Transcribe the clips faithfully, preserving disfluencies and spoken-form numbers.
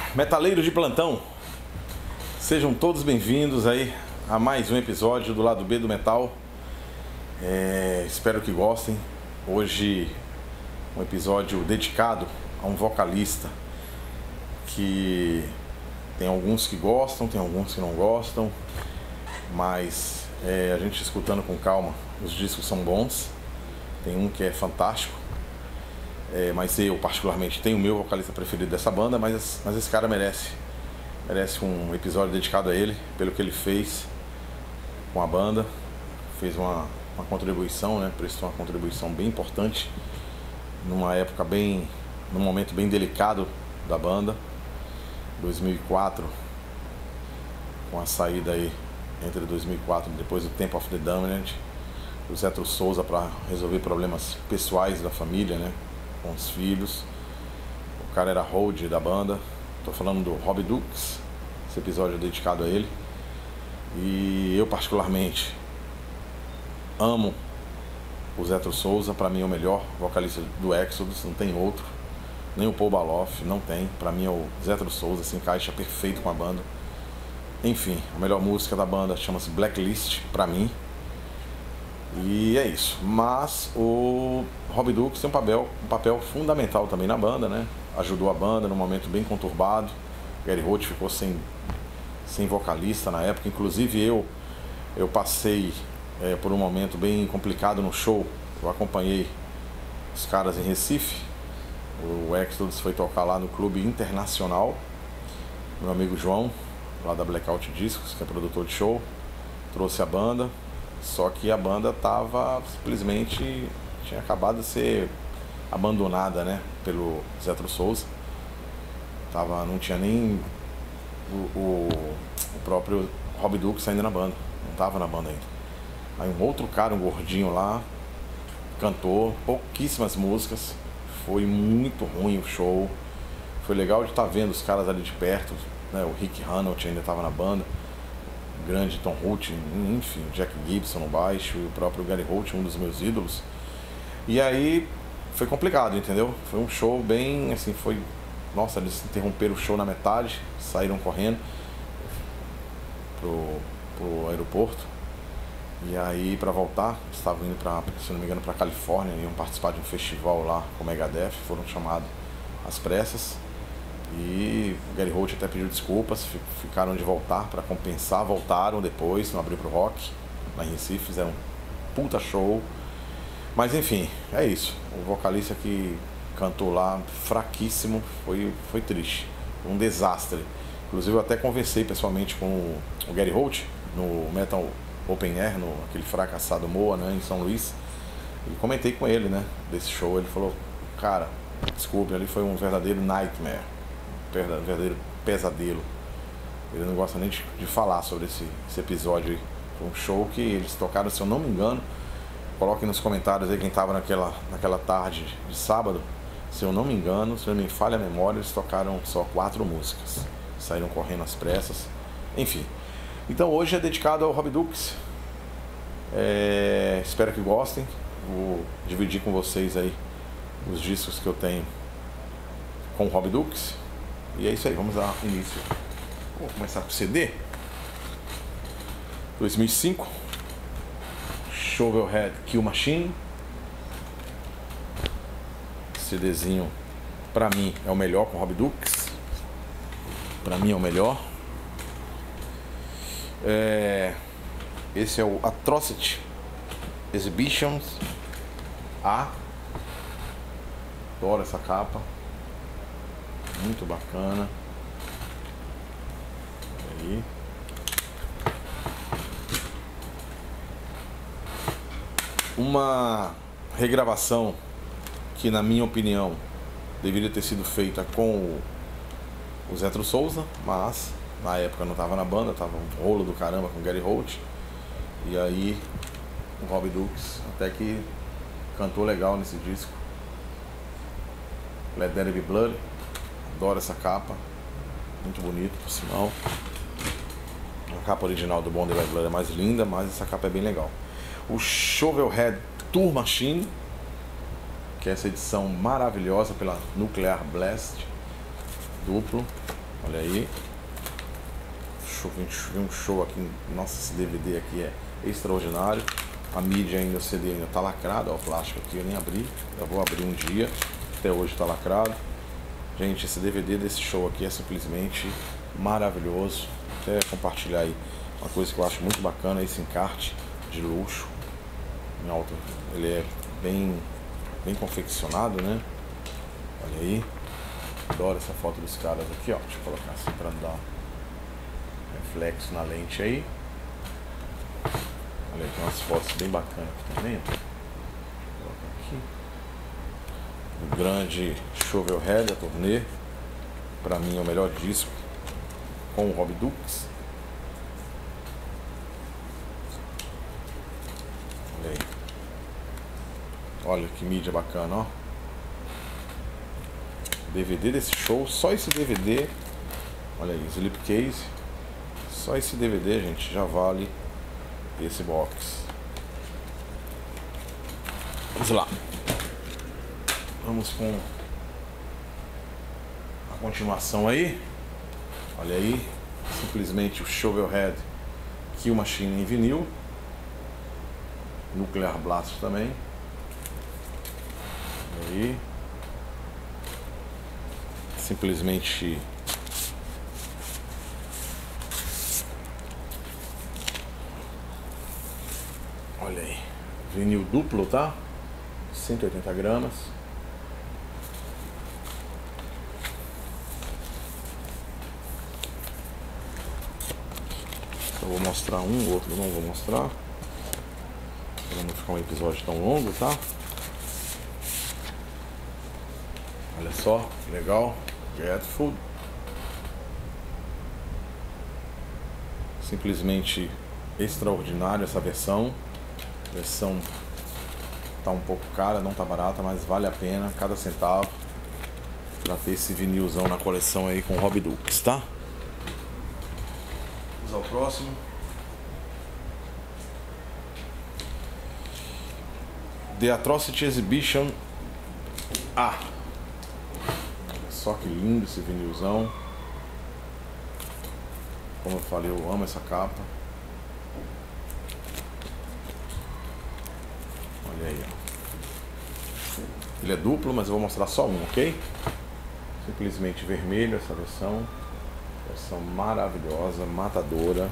Metaleiros de plantão, sejam todos bem-vindos aí a mais um episódio do Lado B do Metal. É, espero que gostem. Hoje um episódio dedicado a um vocalista que tem alguns que gostam, tem alguns que não gostam, mas é, a gente escutando com calma, os discos são bons. Tem um que é fantástico, é, mas eu particularmente tenho o meu vocalista preferido dessa banda, mas, mas esse cara merece merece um episódio dedicado a ele, pelo que ele fez com a banda. Fez uma, uma contribuição, né? Prestou uma contribuição bem importante numa época bem, num momento bem delicado da banda. dois mil e quatro, com a saída aí entre dois mil e quatro, depois do Temple of the Damned, o Jethro Souza para resolver problemas pessoais da família, né, com os filhos. O cara era hold da banda. Tô falando do Robbie Dukes. Esse episódio é dedicado a ele. E eu particularmente amo o Jethro Souza. Para mim é o melhor vocalista do Exodus, não tem outro. Nem o Paul Baloff, não tem. Para mim é o Jethro Souza, se encaixa perfeito com a banda. Enfim, a melhor música da banda chama-se Blacklist, para mim. E é isso. Mas o Robbie Dukes tem um papel, um papel fundamental também na banda, né? Ajudou a banda num momento bem conturbado. Gary Holt ficou sem, sem vocalista na época. Inclusive eu, eu passei é, por um momento bem complicado no show. Eu acompanhei os caras em Recife. O Exodus foi tocar lá no Clube Internacional. Meu amigo João, lá da Blackout Discos, que é produtor de show, trouxe a banda. Só que a banda tava simplesmente, tinha acabado de ser abandonada, né, pelo Jethro Souza. Tava, não tinha nem o, o, o próprio Robbie Dukes ainda na banda, não tava na banda ainda. Aí um outro cara, um gordinho lá, cantou pouquíssimas músicas. Foi muito ruim o show. Foi legal de estar vendo os caras ali de perto, né? O Rick Hanold ainda estava na banda, o grande Tom Holt, enfim, o Jack Gibson no baixo e o próprio Gary Holt, um dos meus ídolos. E aí foi complicado, entendeu? Foi um show bem, assim, foi... Nossa, eles interromperam o show na metade, saíram correndo pro, pro aeroporto. E aí, para voltar, estavam indo para, se não me engano, para Califórnia, iam participar de um festival lá com o Megadeth, foram chamados às pressas. E o Gary Holt até pediu desculpas, ficaram de voltar para compensar, voltaram depois, não abriu pro rock, lá em Recife, fizeram um puta show. Mas enfim, é isso. O vocalista que cantou lá, fraquíssimo, foi, foi triste, foi um desastre. Inclusive eu até conversei pessoalmente com o Gary Holt no Metal Open Air, no aquele fracassado Moa, né, em São Luís, e comentei com ele, né, desse show. Ele falou: cara, desculpe, ali foi um verdadeiro nightmare, um verdadeiro pesadelo. Ele não gosta nem de, de falar sobre esse, esse episódio aí. Foi um show que eles tocaram, se eu não me engano, coloquem nos comentários aí quem estava naquela, naquela tarde de sábado. Se eu não me engano, se não me falha a memória, eles tocaram só quatro músicas, saíram correndo às pressas, enfim. Então hoje é dedicado ao Robbie Dukes. É, espero que gostem. Vou dividir com vocês aí os discos que eu tenho com o Robbie Dukes. E é isso aí, vamos dar início. Vou começar com o C D dois mil e cinco, Shovelhead Kill Machine. CDzinho, pra mim, é o melhor com o Robbie Dukes. Pra mim é o melhor. É, esse é o Atrocity Exhibitions A. Adoro essa capa, muito bacana. Aí. Uma regravação que, na minha opinião, deveria ter sido feita com o, o Jethro Souza, mas na época não estava na banda, estava um rolo do caramba com o Gary Holt. E aí o Robbie Dukes até que cantou legal nesse disco. Let There Be Blood. Adoro essa capa, muito bonito, por sinal. A capa original do Bond White Blood é mais linda, mas essa capa é bem legal. O Shovelhead Tour Machine, que é essa edição maravilhosa pela Nuclear Blast, duplo. Olha aí. Show, um show aqui. Nossa, esse D V D aqui é extraordinário. A mídia ainda, o C D ainda tá lacrado. Ó, o plástico aqui eu nem abri. Eu vou abrir um dia. Até hoje tá lacrado. Gente, esse D V D desse show aqui é simplesmente maravilhoso. Vou até compartilhar aí uma coisa que eu acho muito bacana, esse encarte de luxo. Em alto, ele é bem, bem confeccionado, né? Olha aí. Adoro essa foto dos caras aqui, ó. Deixa eu colocar assim pra dar reflexo na lente aí. Olha aí, tem umas fotos bem bacanas aqui também, ó. Vou colocar aqui. O grande Shovelhead, a turnê. Pra mim é o melhor disco com o Rob Dukes. Olha aí. Olha que mídia bacana, ó. D V D desse show, só esse D V D. Olha aí, slipcase. Só esse D V D, gente, já vale esse box. Vamos lá. Vamos com a continuação aí. Olha aí, simplesmente o Shovelhead Kill Machine em vinil. Nuclear Blast também. Olha aí. Simplesmente olha aí, vinil duplo, tá? cento e oitenta gramas. Eu vou mostrar um, o outro não vou mostrar, para não ficar um episódio tão longo, tá? Olha só, legal. Grateful. Simplesmente extraordinário essa versão. A versão tá um pouco cara, não tá barata, mas vale a pena cada centavo para ter esse vinilzão na coleção aí com o Rob Dukes, tá? Vamos ao próximo. The Atrocity Exhibition. Ah! Só que lindo esse vinilzão. Como eu falei, eu amo essa capa. Olha aí, ó. Ele é duplo, mas eu vou mostrar só um, ok? Simplesmente vermelho essa versão. Versão maravilhosa, matadora.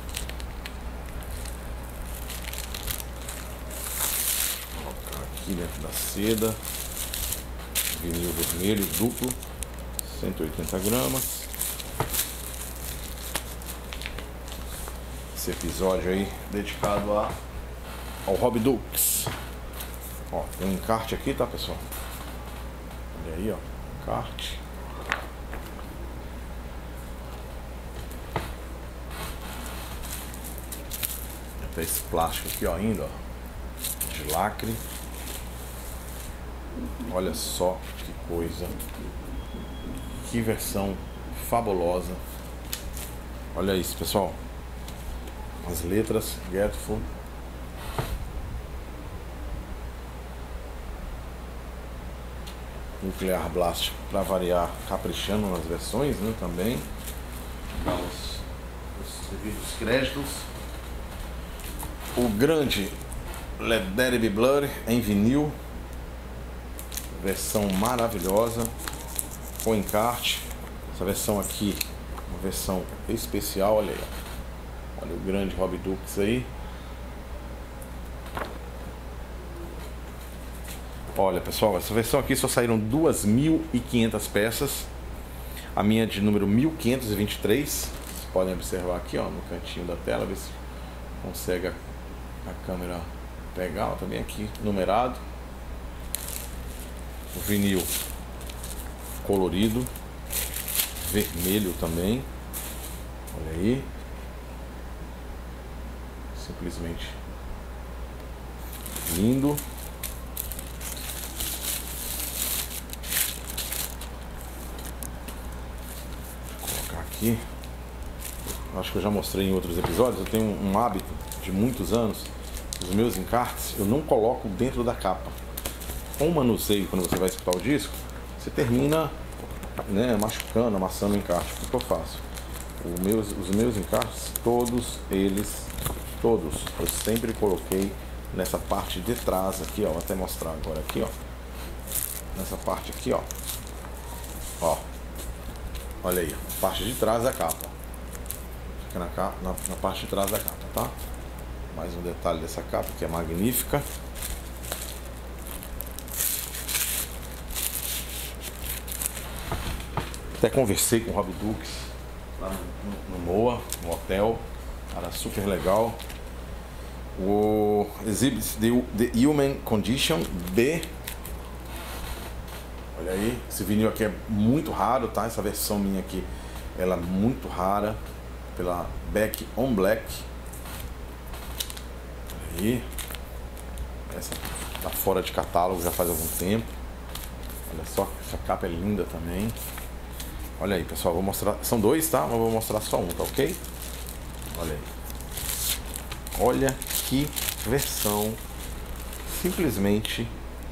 Vou colocar aqui dentro da seda. Vinil vermelho duplo. cento e oitenta gramas. Esse episódio aí dedicado a, ao Rob Dukes. Ó, tem um encarte aqui, tá, pessoal? Olha aí, ó, encarte. Até esse plástico aqui, ó, ainda, ó, de lacre. Olha só que coisa. Que versão fabulosa. Olha isso, pessoal. As letras, Grateful. Nuclear Blast, para variar, caprichando nas versões, né, também. Dá os, os devidos créditos. O grande Let There Be Blood em vinil. Versão maravilhosa. Com encarte. Essa versão aqui, uma versão especial, olha aí. Olha o grande Rob Dukes aí. Olha, pessoal, essa versão aqui só saíram duas mil e quinhentas peças. A minha é de número mil quinhentos e vinte e três. Vocês podem observar aqui, ó, no cantinho da tela, ver se consegue a, a câmera pegar, ó, também aqui numerado. O vinil colorido, vermelho também. Olha aí. Simplesmente lindo. Vou colocar aqui. Acho que eu já mostrei em outros episódios. Eu tenho um hábito de muitos anos. Os meus encartes eu não coloco dentro da capa. Com o manuseio, quando você vai escutar o disco, você termina né, machucando, amassando o encarte. O que, que eu faço? Os meus, os meus encartes, todos eles, todos, eu sempre coloquei nessa parte de trás aqui, ó. Vou até mostrar agora aqui, ó. Nessa parte aqui, ó. Ó. Olha aí, a parte de trás da capa. Fica na, capa, na, na parte de trás da capa, tá? Mais um detalhe dessa capa que é magnífica. Até conversei com o Rob Dukes lá no, no Moa, no hotel. Cara, super legal. O Exhibit The, The Human Condition B. Olha aí, esse vinil aqui é muito raro, tá? Essa versão minha aqui, ela é muito rara. Pela Back on Black. Olha aí. Essa tá fora de catálogo já faz algum tempo. Olha só, essa capa é linda também. Olha aí, pessoal, vou mostrar. São dois, tá? Mas vou mostrar só um, tá ok? Olha aí. Olha que versão simplesmente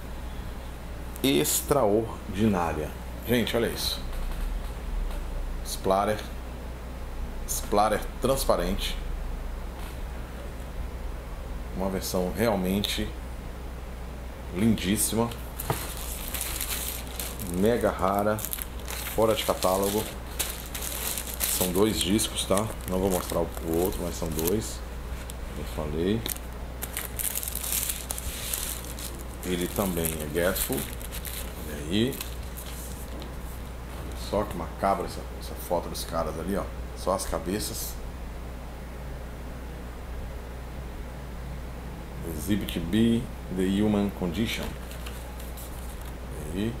extraordinária. Gente, olha isso. Splatter. Splatter transparente. Uma versão realmente lindíssima. Mega rara. Fora de catálogo. São dois discos, tá? Não vou mostrar o outro, mas são dois. Eu falei. Ele também é Gatefold. Olha aí. Olha só que macabra essa, essa foto dos caras ali, ó. Só as cabeças. Exhibit B, The Human Condition. Aí.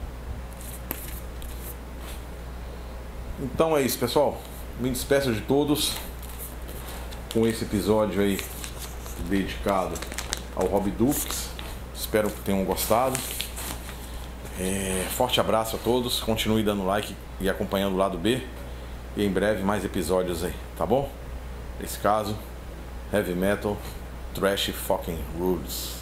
Então é isso, pessoal. Me despeço de todos com esse episódio aí dedicado ao Rob Dukes. Espero que tenham gostado. É, forte abraço a todos. Continue dando like e acompanhando o lado B. E em breve mais episódios aí, tá bom? Nesse caso, Heavy Metal, Trash Fucking Rules.